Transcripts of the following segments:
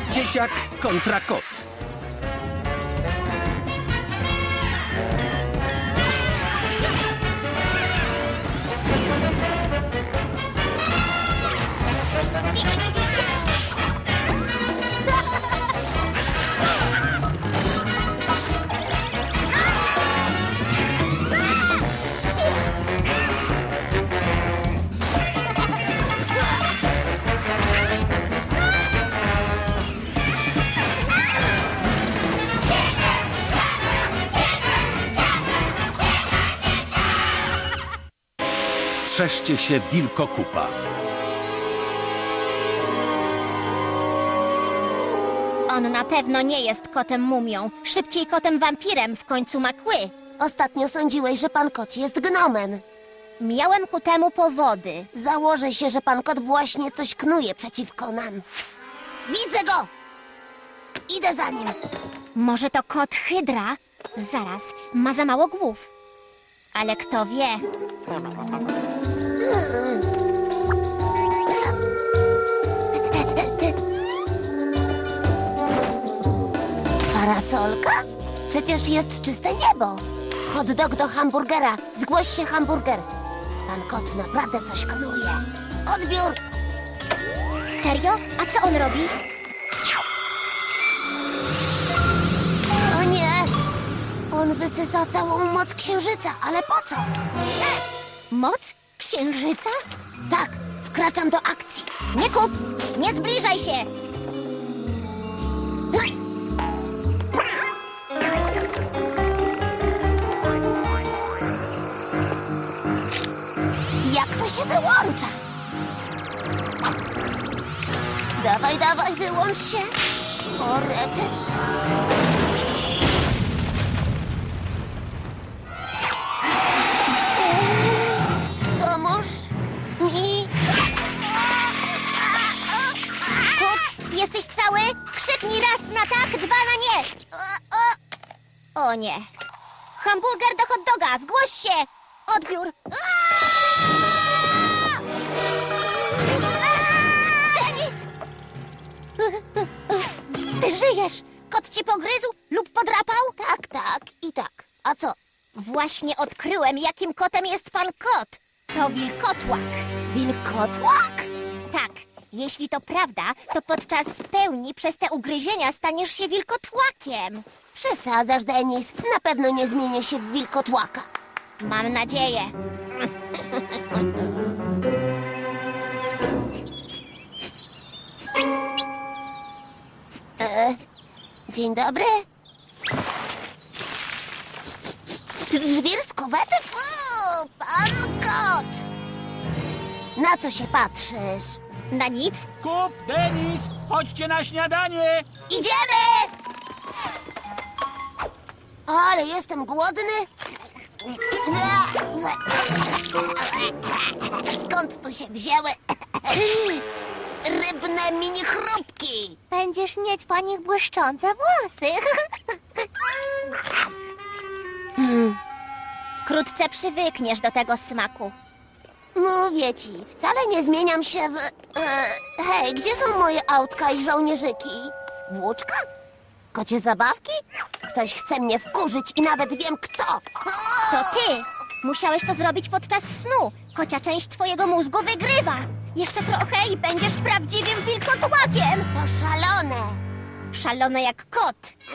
Dzieciak kontra kot. Strzeżcie się wilkokupa. On na pewno nie jest kotem mumią. Szybciej kotem wampirem, w końcu ma kły. Ostatnio sądziłeś, że pan kot jest gnomem. Miałem ku temu powody. Założę się, że pan kot właśnie coś knuje przeciwko nam. Widzę go! Idę za nim. Może to kot hydra? Zaraz, ma za mało głów. Ale kto wie? Parasolka? Przecież jest czyste niebo. Hot dog do hamburgera. Zgłoś się, hamburger. Pan kot naprawdę coś knuje. Odbiór! Serio? A co on robi? O nie! On wysysa całą moc księżyca, ale po co? Moc księżyca? Tak, wkraczam do akcji. Nie kup! Nie zbliżaj się! Jak to się wyłącza? Dawaj, dawaj, wyłącz się. O, rety. Pomóż mi. Kup, jesteś cały? Krzyknij raz na tak, dwa na nie! O nie. Hamburger do hot doga, zgłoś się! Odbiór! Denis! Ty żyjesz! Kot ci pogryzł lub podrapał? Tak, tak i tak. A co? Właśnie odkryłem, jakim kotem jest pan kot. To wilkotłak. Wilkotłak? Tak, jeśli to prawda, to podczas pełni przez te ugryzienia staniesz się wilkotłakiem. Przesadzasz, Denis. Na pewno nie zmienię się w wilkotłaka. Mam nadzieję. Dzień dobry. Żwirskowety, fu, pan kot. Na co się patrzysz? Na nic? Kup, Denis, chodźcie na śniadanie! Idziemy! Ale jestem głodny. Skąd tu się wzięły rybne mini chrupki? Będziesz mieć po nich błyszczące włosy. Wkrótce przywykniesz do tego smaku. Mówię ci, wcale nie zmieniam się w... hej, gdzie są moje autka i żołnierzyki? Włóczka? Kocie zabawki? Ktoś chce mnie wkurzyć i nawet wiem kto. To ty! Musiałeś to zrobić podczas snu. Kocia część twojego mózgu wygrywa. Jeszcze trochę i będziesz prawdziwym wilkotłakiem. To szalone. Szalone jak kot.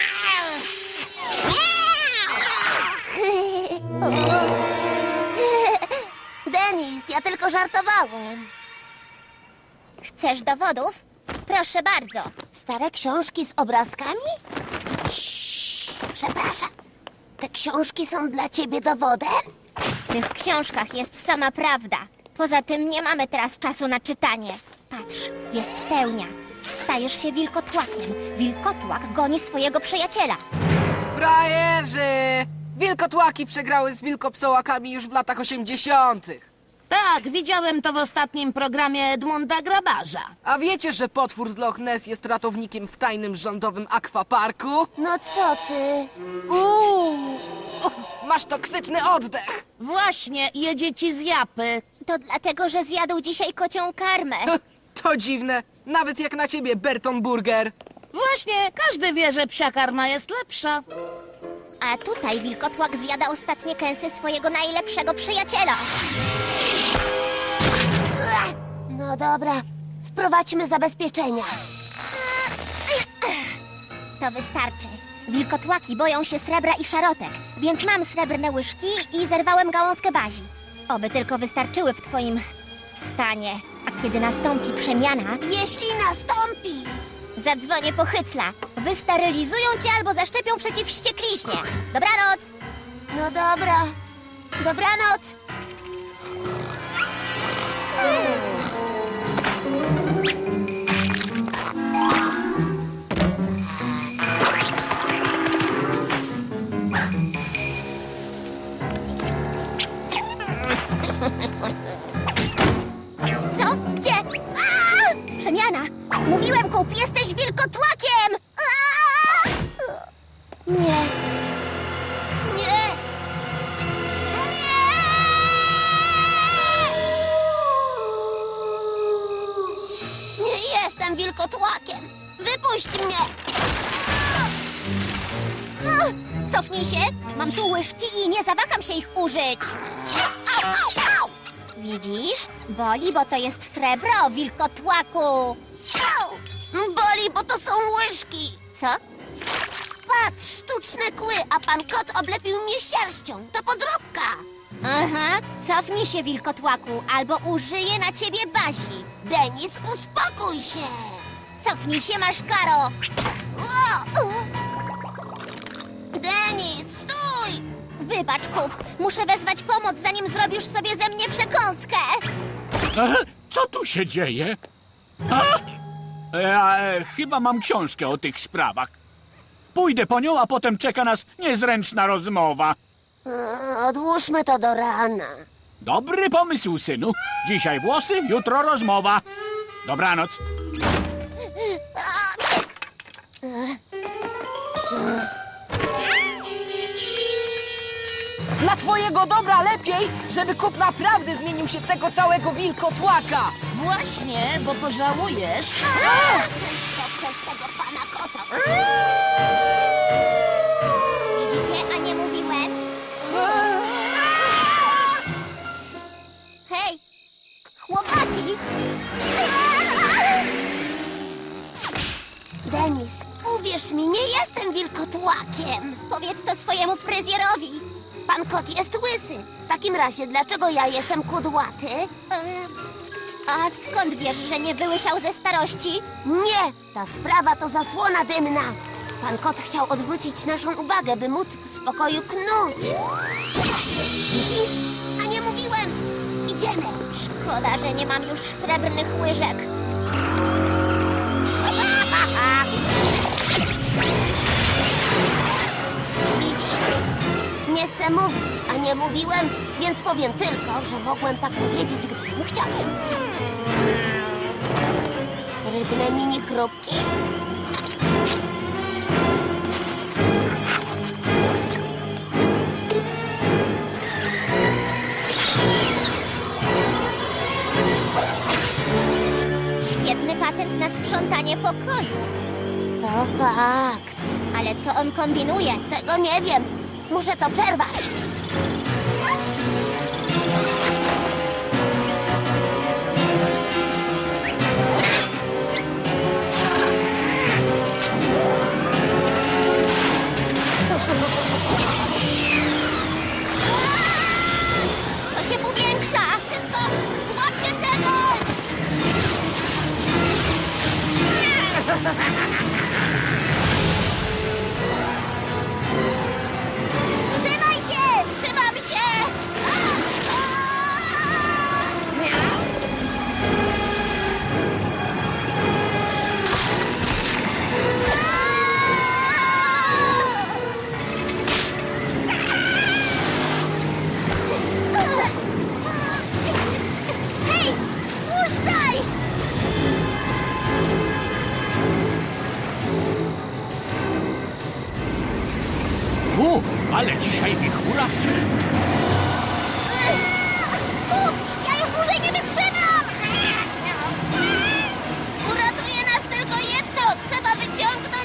Denis, ja tylko żartowałem. Chcesz dowodów? Proszę bardzo. Stare książki z obrazkami? Przepraszam. Te książki są dla ciebie dowodem? W tych książkach jest sama prawda. Poza tym nie mamy teraz czasu na czytanie. Patrz, jest pełnia. Stajesz się wilkotłakiem. Wilkotłak goni swojego przyjaciela. Frajerzy! Wilkotłaki przegrały z wilkopsołakami już w latach 80. Tak, widziałem to w ostatnim programie Edmunda Grabarza. A wiecie, że potwór z Loch Ness jest ratownikiem w tajnym rządowym akwaparku? No co ty? Masz toksyczny oddech! Właśnie, jedzie ci z japy. To dlatego, że zjadł dzisiaj kocią karmę. To dziwne, nawet jak na ciebie, Berton Burger. Właśnie, każdy wie, że psia karma jest lepsza. A tutaj wilkotłak zjada ostatnie kęsy swojego najlepszego przyjaciela. No dobra, wprowadźmy zabezpieczenia. To wystarczy. Wilkotłaki boją się srebra i szarotek, więc mam srebrne łyżki i zerwałem gałązkę bazi. Oby tylko wystarczyły w twoim stanie. A kiedy nastąpi przemiana, Jeśli nastąpi. zadzwonię po hycla. Wysterylizują cię albo zaszczepią przeciw wściekliźnie. Dobranoc! No dobra. Dobranoc. Co? Gdzie? A! Przemiana! Mówiłem, kup, jesteś wilkotłakiem! A! Nie. Nie. Nie jestem wilkotłakiem. Wypuść mnie. Cofnij się! Mam tu łyżki i nie zawaham się ich użyć. Au, au, au. Widzisz? Boli, bo to jest srebro, wilkotłaku. Au. Boli, bo to są łyżki. Co? Patrz, sztuczne kły, a pan kot oblepił mnie sierścią. To podróbka. Aha, cofnij się, wilkotłaku, albo użyję na ciebie bazi. Denis, uspokój się. Cofnij się, masz karo. O! Denis, stój! Wybacz, kup, muszę wezwać pomoc, zanim zrobisz sobie ze mnie przekąskę. Co tu się dzieje? Chyba mam książkę o tych sprawach. Pójdę po nią, a potem czeka nas niezręczna rozmowa. Odłóżmy to do rana. Dobry pomysł, synu. Dzisiaj włosy, jutro rozmowa. Dobranoc. Dla twojego dobra lepiej, żeby kup naprawdę zmienił się w tego całego wilkotłaka. Właśnie, bo pożałujesz. Wszystko przez tego pana kota. Widzicie, a nie mówiłem? Hej, chłopaki! Denis, uwierz mi, nie jestem wilkotłakiem. Powiedz to swojemu fryzjerowi. Pan kot jest łysy. W takim razie, dlaczego ja jestem kudłaty? A skąd wiesz, że nie wyłysiał ze starości? Nie, ta sprawa to zasłona dymna. Pan kot chciał odwrócić naszą uwagę, by móc w spokoju knuć. Widzisz? A nie mówiłem. Idziemy. Szkoda, że nie mam już srebrnych łyżek. Widzisz? Nie chcę mówić, a nie mówiłem, więc powiem tylko, że mogłem tak powiedzieć, gdybym chciał. Rybne mini chrupki. Świetny patent na sprzątanie pokoju. To fakt. Ale co on kombinuje? Tego nie wiem. Muszę to przerwać. To się powiększa! Szybko! Złapcie czegoś! Trzymaj się! Trzymam się! Hej! Puszczaj! Ale dzisiaj wichura. Ja już dłużej nie wytrzymam! Uratuje nas tylko jedno! Trzeba wyciągnąć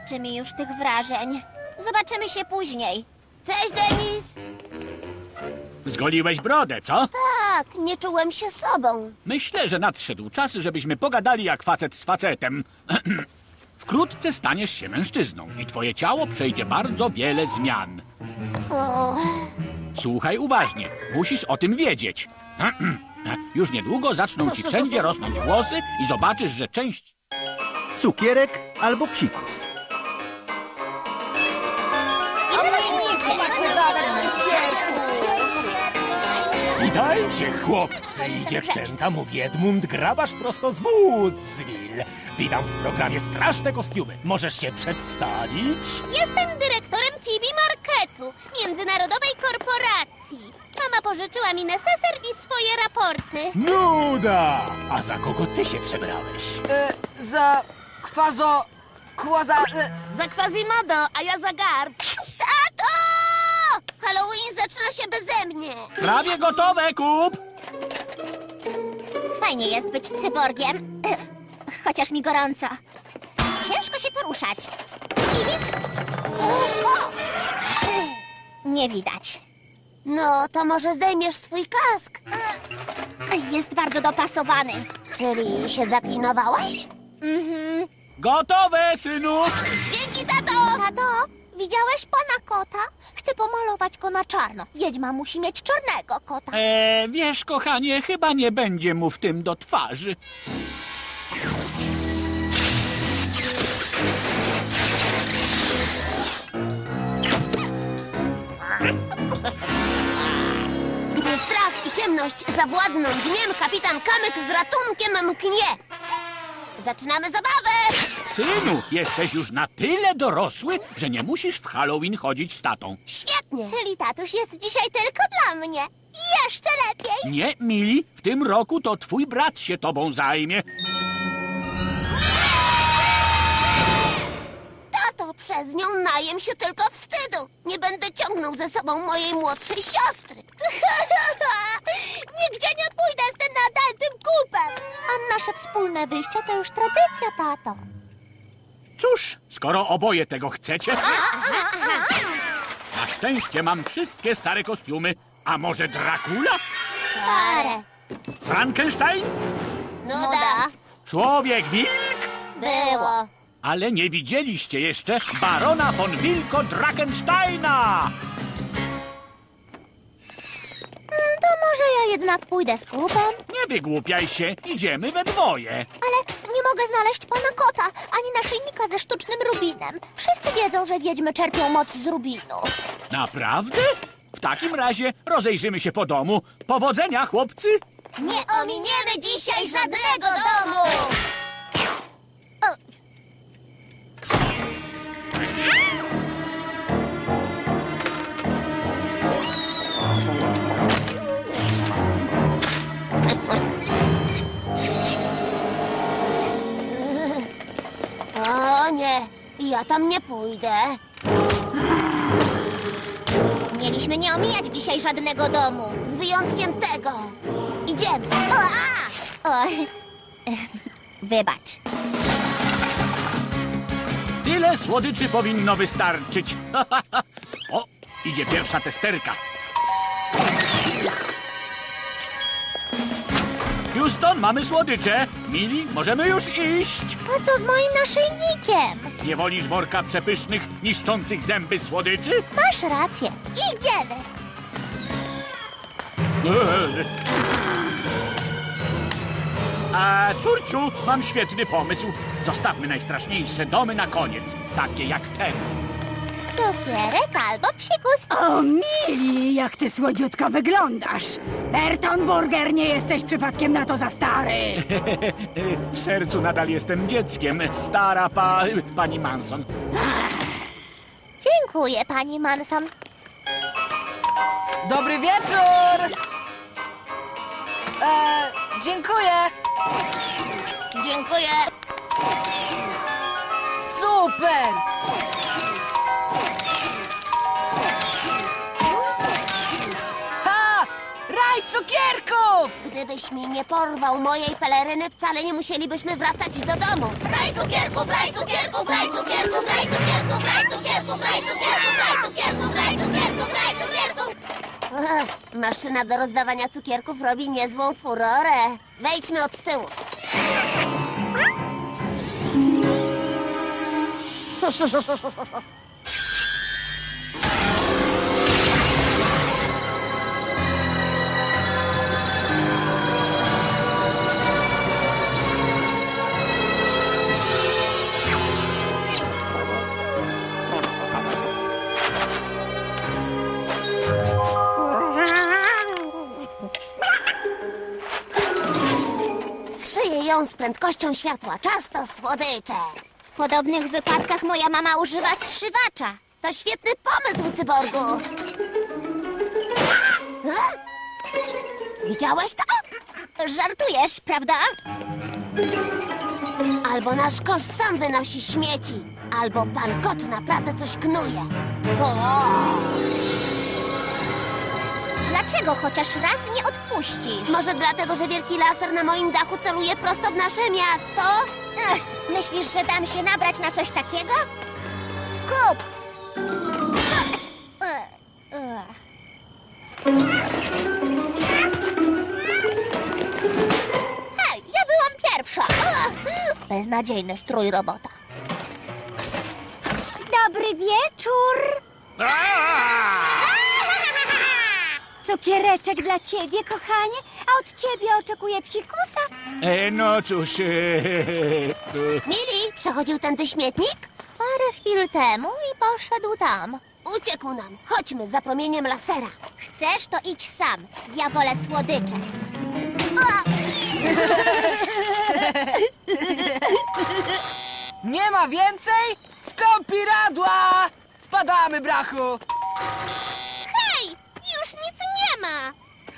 starczy mi już tych wrażeń. Zobaczymy się później. Cześć, Denis! Zgoliłeś brodę, co? Tak, nie czułem się sobą. Myślę, że nadszedł czas, żebyśmy pogadali jak facet z facetem. Wkrótce staniesz się mężczyzną i twoje ciało przejdzie bardzo wiele zmian. O, Słuchaj uważnie, musisz o tym wiedzieć. Już niedługo zaczną ci wszędzie rosnąć włosy i zobaczysz, że część... Cukierek albo psikus. Witajcie, chłopcy i dziewczęta, mówi Edmund Grabarz prosto z Woodsville. Witam w programie Straszne Kostiumy. Możesz się przedstawić? Jestem dyrektorem Phoebe Marketu, międzynarodowej korporacji. Mama pożyczyła mi neseser i swoje raporty. Nuda! A za kogo ty się przebrałeś? Za za Quasimodo! A ja za gard. Tato! Halloween zaczyna się beze mnie. Prawie gotowe, kup! Fajnie jest być cyborgiem. Chociaż mi gorąco. Ciężko się poruszać. I nic. Nie widać. No, to może zdejmiesz swój kask. Jest bardzo dopasowany. Czyli się zaklinowałaś? Gotowe, synu! Dzięki, tato! Tato, widziałeś pana kota? Chcę pomalować go na czarno. Wiedźma musi mieć czarnego kota. Wiesz, kochanie, chyba nie będzie mu w tym do twarzy. Gdy strach i ciemność zawładną dniem, kapitan Kamyk z ratunkiem mknie. Zaczynamy zabawę! Synu, jesteś już na tyle dorosły, że nie musisz w Halloween chodzić z tatą. Świetnie! Czyli tatuś jest dzisiaj tylko dla mnie. Jeszcze lepiej. Nie, Mili, w tym roku to twój brat się tobą zajmie. Tato, przez nią najem się tylko wstydu. Nie będę ciągnął ze sobą mojej młodszej siostry. Nigdzie nie pójdę z tym nadętym kupem. A nasze wspólne wyjście to już tradycja, tato. Cóż, skoro oboje tego chcecie... Na szczęście mam wszystkie stare kostiumy. A może Dracula? Stare. Frankenstein? Nuda. Człowiek-wilk? Było. Ale nie widzieliście jeszcze barona von Wilko-Drakensteina! To może ja jednak pójdę z kupem? Nie wygłupiaj się, idziemy we dwoje. Ale nie mogę znaleźć pana kota, ani naszyjnika ze sztucznym rubinem. Wszyscy wiedzą, że wiedźmy czerpią moc z rubinu. Naprawdę? W takim razie rozejrzymy się po domu. Powodzenia, chłopcy! Nie ominiemy dzisiaj żadnego domu! O nie, ja tam nie pójdę. Mieliśmy nie omijać dzisiaj żadnego domu. Z wyjątkiem tego. Idziemy. O, wybacz. Tyle słodyczy powinno wystarczyć. O, idzie pierwsza testerka. Houston, mamy słodycze. Mili, możemy już iść. A co z moim naszyjnikiem? Nie wolisz worka przepysznych, niszczących zęby słodyczy? Masz rację. Idziemy. A córciu, mam świetny pomysł. Zostawmy najstraszniejsze domy na koniec, takie jak ten. Cukierek albo psikus. O, Mili, jak ty słodziutko wyglądasz! Berton Burger, nie jesteś przypadkiem na to za stary! W sercu nadal jestem dzieckiem, stara pani Manson. Dziękuję, pani Manson. Dobry wieczór! Dziękuję! Dziękuję. Super! Ha! Raj cukierków! Gdyby Gdybyś mi nie porwał mojej peleryny, wcale nie musielibyśmy wracać do domu. Raj cukierków, raj cukierków, raj cukierków, raj cukierków, raj cukierków, raj cukierków, raj cukierków, raj cukierków, raj cukierków. Maszyna do rozdawania cukierków robi niezłą furorę. Wejdźmy od tyłu. Zszyję ją z prędkością światła. Czas to słodycze. W podobnych wypadkach moja mama używa zszywacza. To świetny pomysł, cyborgu. Widziałeś to? Żartujesz, prawda? Albo nasz kosz sam wynosi śmieci, albo pan kot naprawdę coś knuje. Dlaczego chociaż raz nie odpuścisz? Może dlatego, że wielki laser na moim dachu celuje prosto w nasze miasto? Myślisz, że dam się nabrać na coś takiego? Kup! Hej, ja byłam pierwsza! Beznadziejny strój robota. Dobry wieczór! Cukiereczek dla ciebie, kochanie, a od ciebie oczekuję psikusa. No cóż, Mili, przechodził tędy śmietnik? Parę chwil temu i poszedł tam. Uciekł nam. Chodźmy za promieniem lasera. Chcesz, to idź sam. Ja wolę słodycze. Nie ma więcej? Skąpiradła! Spadamy, brachu! Hej, już nic nie ma.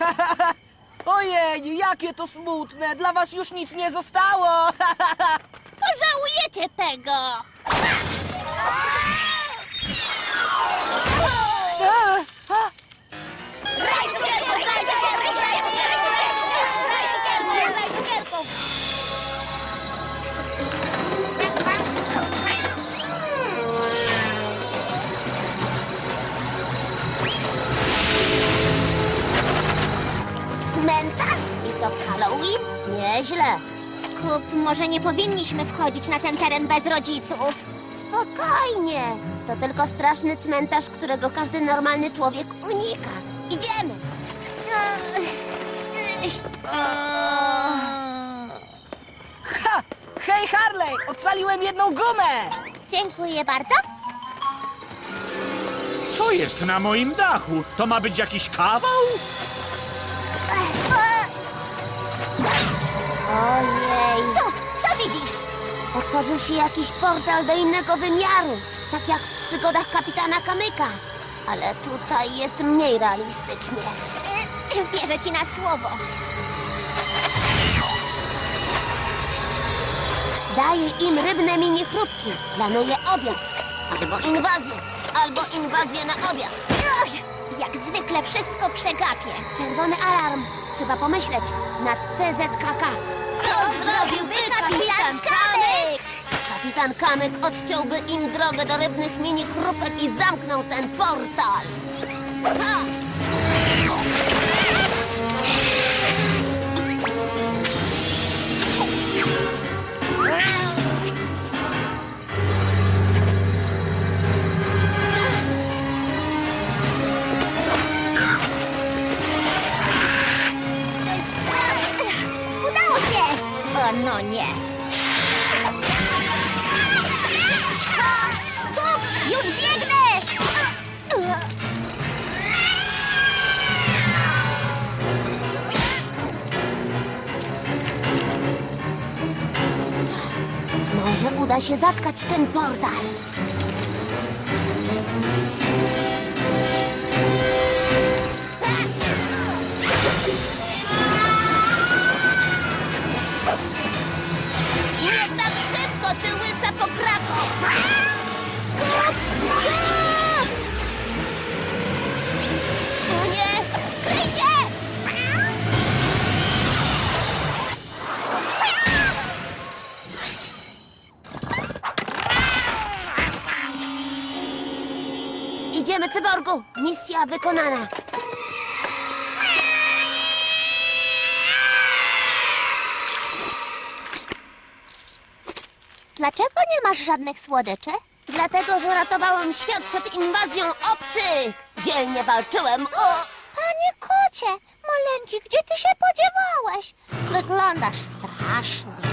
Ojej, jakie to smutne! Dla was już nic nie zostało! Pożałujecie tego. Raj cukierków, raj cukierków, raj cukierków, raj cukierków, raj cukierków. Cmentarz? I to w Halloween? Nieźle. Kup, może nie powinniśmy wchodzić na ten teren bez rodziców. Spokojnie. To tylko straszny cmentarz, którego każdy normalny człowiek unika. Idziemy. Ha! Hej, Harley! Ocaliłem jedną gumę! Dziękuję bardzo. co jest na moim dachu? To ma być jakiś kawał? Ojej. Co widzisz? Otworzył się jakiś portal do innego wymiaru. Tak jak w przygodach kapitana Kamyka. Ale tutaj jest mniej realistycznie. Wierzę ci na słowo. Daję im rybne mini chrupki. Planuję obiad. Albo inwazję na obiad. Ach, jak zwykle wszystko przegapię. Czerwony alarm. Trzeba pomyśleć nad CZKK. Co zrobiłby kapitan Kamyk? Kapitan Kamyk odciąłby im drogę do rybnych mini chrupek i zamknął ten portal. Ha! Udało się! O, no nie. Kup, już biegnę! Może uda się zatkać ten portal. Nie tak szybko, ty łysa pokrako! Kup! Kup! O nie! Kryj się! Misja wykonana. Dlaczego nie masz żadnych słodyczy? Dlatego, że ratowałem świat przed inwazją obcych. Dzielnie walczyłem. Panie kocie, maleńki, gdzie ty się podziewałeś? Wyglądasz strasznie.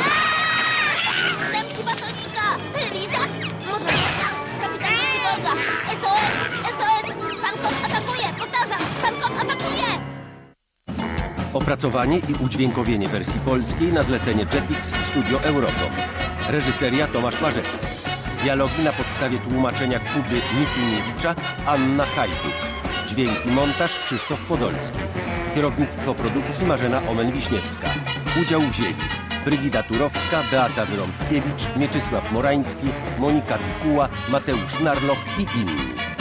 Dam ci batonika. Liza, może kapitanie Cyborga. SOS, SOS. Pan kot atakuje. Powtarzam, pan kot atakuje. Opracowanie i udźwiękowienie wersji polskiej na zlecenie Jetix Studio Euroto. Reżyseria Tomasz Marzecki. Dialogi na podstawie tłumaczenia Kuby Mitumiewicza, Anna Hajduk. Dźwięk i montaż Krzysztof Podolski. Kierownictwo produkcji Marzena Omen-Wiśniewska. Udział wzięli Brygida Turowska, Beata Wyrąbkiewicz, Mieczysław Morański, Monika Pikuła, Mateusz Narloch i inni.